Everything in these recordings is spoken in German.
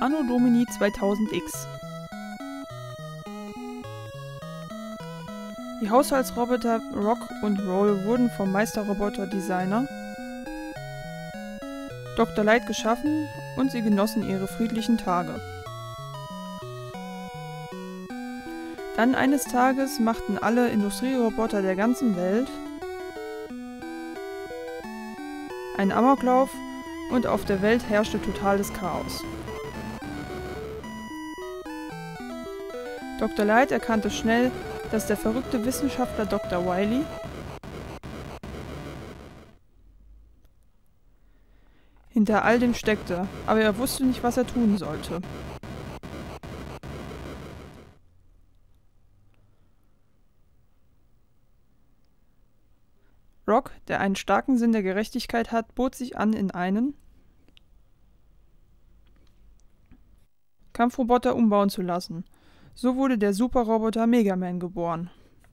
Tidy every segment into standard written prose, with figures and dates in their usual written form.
Anno Domini 2000X. Die Haushaltsroboter Rock und Roll wurden vom Meisterroboter-Designer Dr. Light geschaffen und sie genossen ihre friedlichen Tage. Dann eines Tages machten alle Industrieroboter der ganzen Welt einen Amoklauf und auf der Welt herrschte totales Chaos. Dr. Light erkannte schnell, dass der verrückte Wissenschaftler Dr. Wily hinter all dem steckte, aber er wusste nicht, was er tun sollte. Rock, der einen starken Sinn der Gerechtigkeit hat, bot sich an, in einen Kampfroboter umbauen zu lassen. So wurde der Superroboter Mega Man geboren.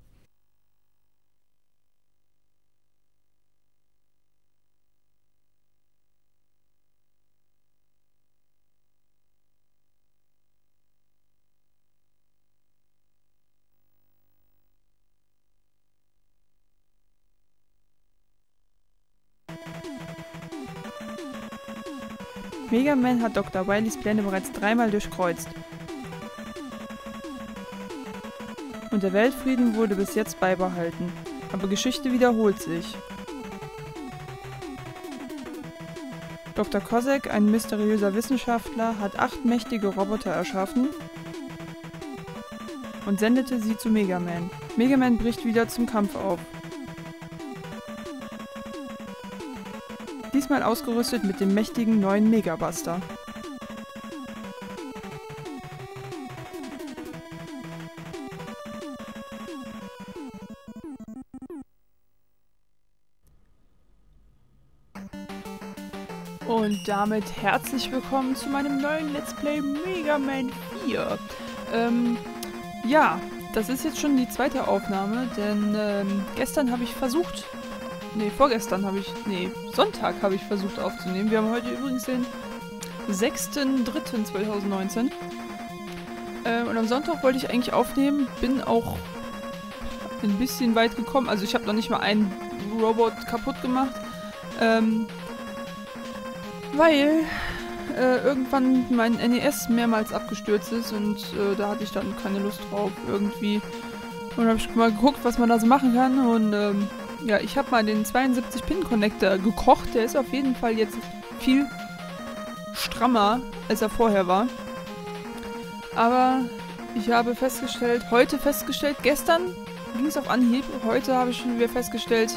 Mega Man hat Dr. Wilys Pläne bereits 3-mal durchkreuzt. Und der Weltfrieden wurde bis jetzt beibehalten. Aber Geschichte wiederholt sich. Dr. Cossack, ein mysteriöser Wissenschaftler, hat 8 mächtige Roboter erschaffen und sendete sie zu Mega Man. Mega Man bricht wieder zum Kampf auf. Diesmal ausgerüstet mit dem mächtigen neuen Megabuster. Und damit herzlich willkommen zu meinem neuen Let's Play Mega Man 4. Ja, das ist jetzt schon die zweite Aufnahme, denn gestern habe ich versucht, Sonntag habe ich versucht aufzunehmen. Wir haben heute übrigens den 6.3.2019. Und am Sonntag wollte ich eigentlich aufnehmen, bin auch ein bisschen weit gekommen. Also ich habe noch nicht mal einen Robot kaputt gemacht. Weil irgendwann mein NES mehrmals abgestürzt ist und da hatte ich dann keine Lust drauf irgendwie. Und habe ich mal geguckt, was man da so machen kann und ja, ich habe mal den 72-Pin-Connector gekocht. Der ist auf jeden Fall jetzt viel strammer, als er vorher war. Aber ich habe heute festgestellt, gestern ging es auf Anhieb, heute habe ich schon wieder festgestellt,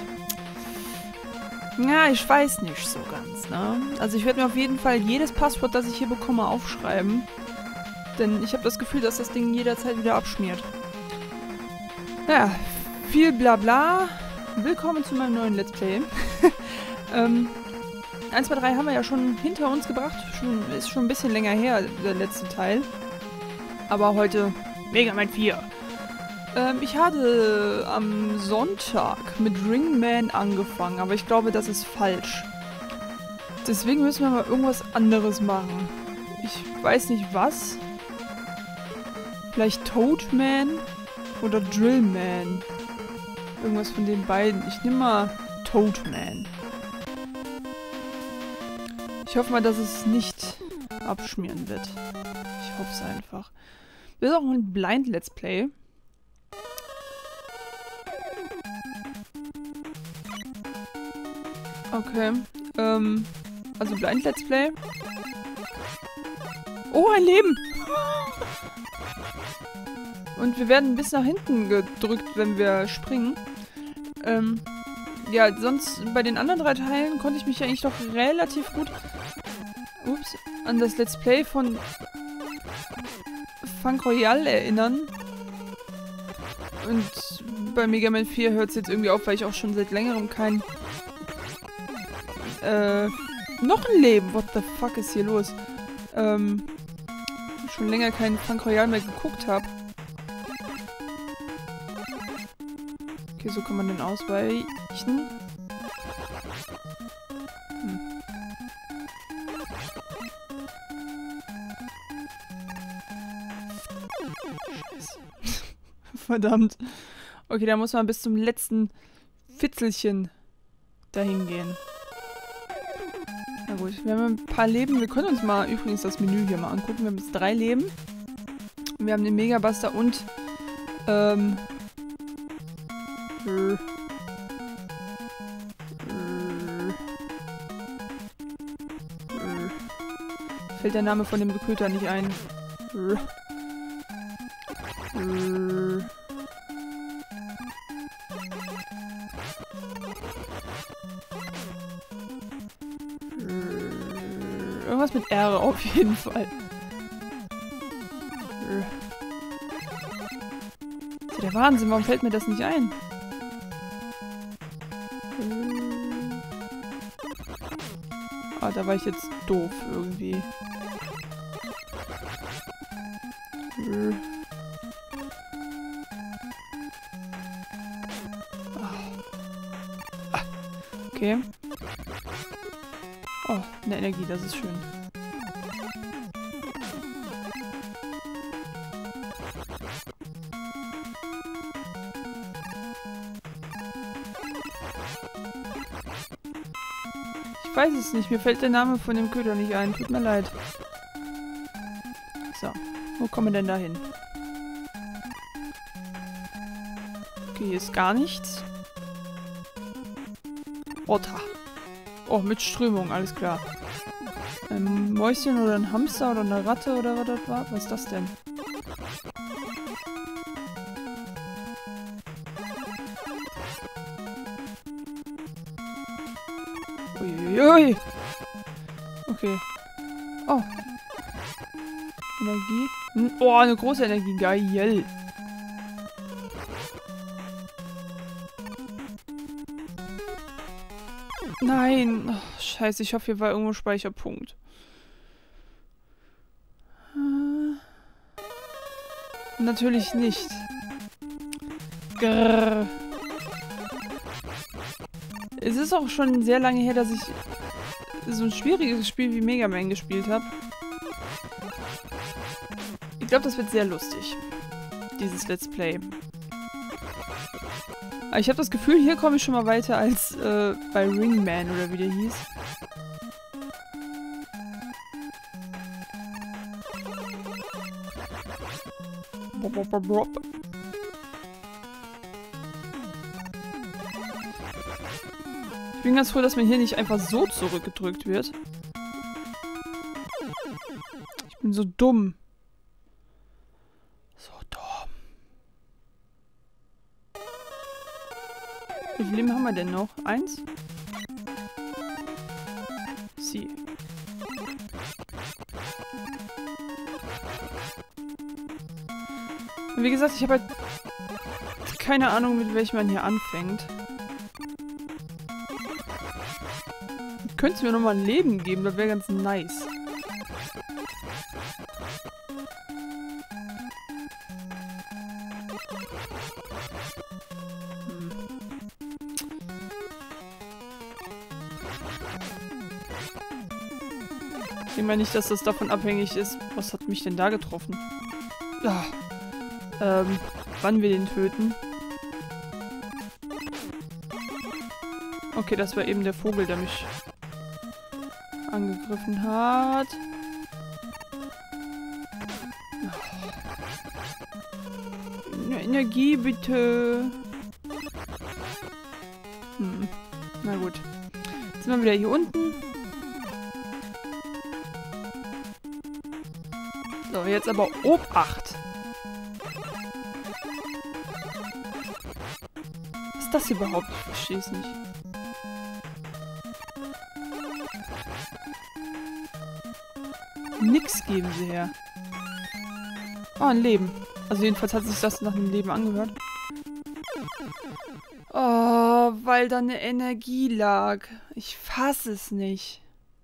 ja, ich weiß nicht so ganz, ne? Also ich werde mir auf jeden Fall jedes Passwort, das ich hier bekomme, aufschreiben. Denn ich habe das Gefühl, dass das Ding jederzeit wieder abschmiert. Naja, viel Blabla. Willkommen zu meinem neuen Let's Play. 1, 2, 3 haben wir ja schon hinter uns gebracht. Ist schon ein bisschen länger her, der letzte Teil. Aber heute Mega Man 4. Ich hatte am Sonntag mit Ringman angefangen, aber ich glaube, das ist falsch. Deswegen müssen wir mal irgendwas anderes machen. Ich weiß nicht was. Vielleicht Toadman oder Drillman. Irgendwas von den beiden. Ich nehme mal Toadman. Ich hoffe mal, dass es nicht abschmieren wird. Ich hoffe es einfach. Das ist auch ein Blind Let's Play. Okay. Also Blind Let's Play. Oh, ein Leben! Und wir werden bis nach hinten gedrückt, wenn wir springen. Ja, sonst bei den anderen 3 Teilen konnte ich mich eigentlich doch relativ gut an das Let's Play von Funk Royale erinnern. Und bei Mega Man 4 hört es jetzt irgendwie auf, weil ich auch schon seit längerem kein noch ein Leben. What the fuck ist hier los? Schon länger keinen Funk Royale mehr geguckt habe. Okay, so kann man dann ausweichen. Verdammt. Okay, da muss man bis zum letzten Fitzelchen dahin gehen. Na gut, wir haben ein paar Leben. Wir können uns mal übrigens das Menü hier mal angucken. Wir haben jetzt 3 Leben. Wir haben den Megabuster und fällt der Name von dem Köter nicht ein. Irgendwas mit R auf jeden Fall. Das ist ja der Wahnsinn, warum fällt mir das nicht ein? Ah, da war ich jetzt doof irgendwie. Okay. Oh, eine Energie, das ist schön. Ich weiß es nicht, mir fällt der Name von dem Köder nicht ein. Tut mir leid. So, wo kommen wir denn da hin? Okay, hier ist gar nichts. Otter. Oh, mit Strömung, alles klar. Ein Mäuschen oder ein Hamster oder eine Ratte oder was das war? Was ist das denn? Uiuiui. Okay. Oh. Energie. Oh, eine große Energie. Geil. Nein. Oh, scheiße, ich hoffe, hier war irgendwo ein Speicherpunkt. Natürlich nicht. Grrr. Es ist auch schon sehr lange her, dass ich so ein schwieriges Spiel wie Mega Man gespielt habe. Ich glaube, das wird sehr lustig. Dieses Let's Play. Aber ich habe das Gefühl, hier komme ich schon mal weiter als bei Ringman oder wie der hieß. Ich bin ganz froh, dass mir hier nicht einfach so zurückgedrückt wird. Ich bin so dumm. So dumm. Wie viel Leben haben wir denn noch? 1? Sie. Und wie gesagt, ich habe halt keine Ahnung, mit welchem man hier anfängt. Könntest du mir nochmal ein Leben geben? Das wäre ganz nice. Ich meine nicht, dass das davon abhängig ist. Was hat mich denn da getroffen? Ah. Wann wir den töten. Okay, das war eben der Vogel, der mich angegriffen hat. Energie, bitte. Na gut. Jetzt sind wir wieder hier unten. So, jetzt aber Obacht. Was ist das überhaupt? Ich verstehe es nicht. Nix geben sie her. Oh, ein Leben. Also jedenfalls hat sich das nach einem Leben angehört. Oh, weil da eine Energie lag. Ich fasse es nicht.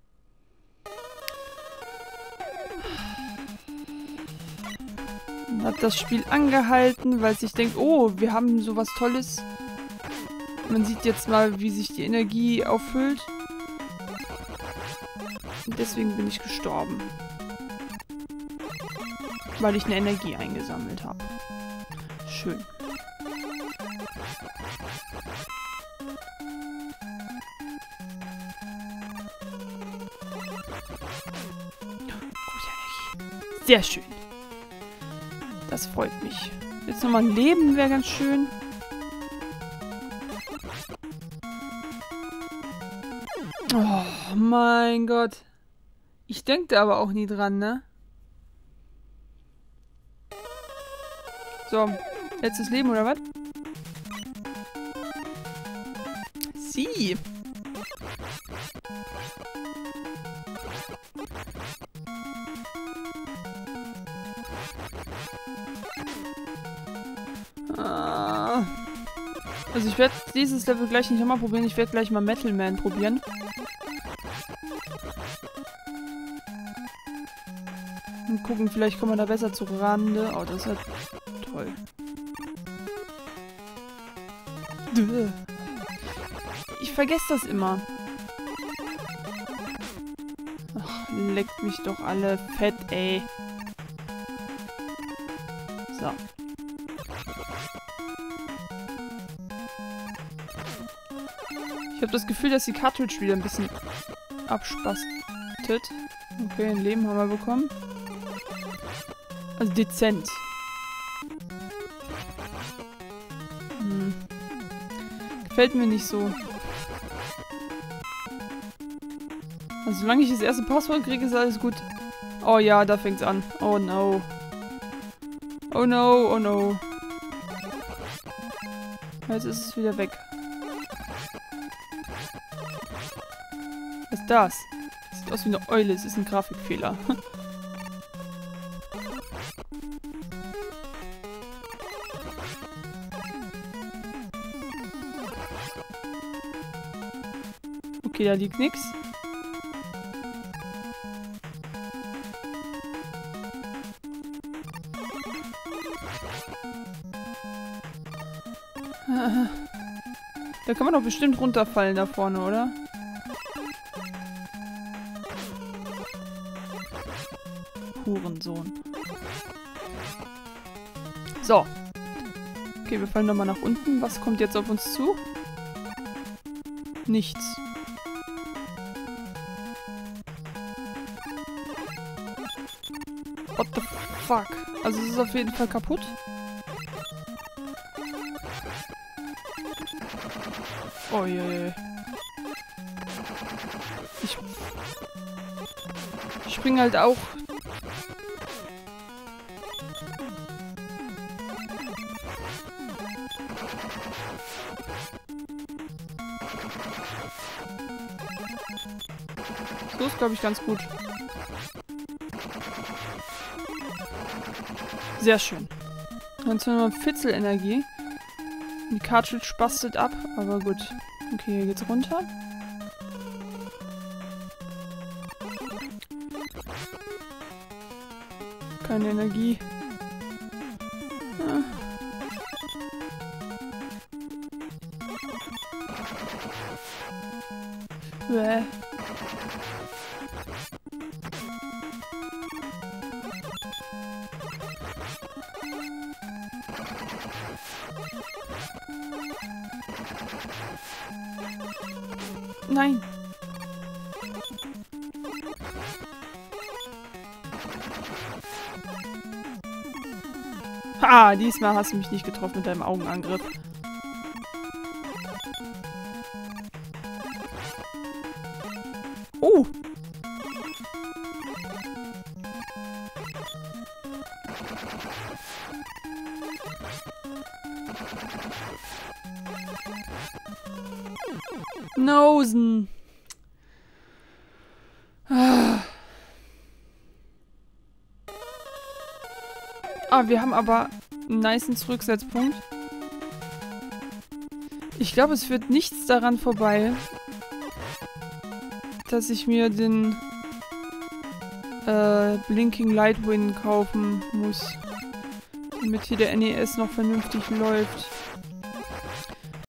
Dann hat das Spiel angehalten, weil es sich denkt, oh, wir haben sowas Tolles. Man sieht jetzt mal, wie sich die Energie auffüllt. Und deswegen bin ich gestorben. Weil ich eine Energie eingesammelt habe. Schön. Sehr schön. Das freut mich. Jetzt nochmal ein Leben wäre ganz schön. Oh mein Gott. Ich denke da aber auch nie dran, ne? So, letztes Leben oder was? Sie. Also ich werde dieses Level gleich nicht nochmal probieren. Ich werde gleich mal Metal Man probieren. Und gucken, vielleicht kommen wir da besser zu Rande. Oh, das ist ja toll. Ich vergesse das immer. Ach, leckt mich doch alle fett, ey. So. Ich habe das Gefühl, dass die Cartridge wieder ein bisschen abspastet. Okay, ein Leben haben wir bekommen. Also dezent. Gefällt mir nicht so. Also solange ich das erste Passwort kriege, ist alles gut. Oh ja, da fängt's an. Oh no. Oh no, oh no. Jetzt ist es wieder weg. Was ist das? Das sieht aus wie eine Eule. Es ist ein Grafikfehler. Okay, da liegt nichts. Da kann man doch bestimmt runterfallen da vorne, oder? Hurensohn. So. Okay, wir fallen nochmal nach unten. Was kommt jetzt auf uns zu? Nichts. What the fuck? Also es ist auf jeden Fall kaputt. Oh je. Ich springe halt auch. So ist, glaube ich, ganz gut. Sehr schön. Dann haben wir noch Fitzelenergie. Die Cartridge bastelt ab, aber gut. Okay, hier geht's runter. Keine Energie. Ah. Bäh. Nein. Ha, diesmal hast du mich nicht getroffen mit deinem Augenangriff. Oh. Nosen. Ah, wir haben aber einen nicen Zurücksetzpunkt. Ich glaube, es führt nichts daran vorbei, dass ich mir den Blinking Lightwind kaufen muss, damit hier der NES noch vernünftig läuft.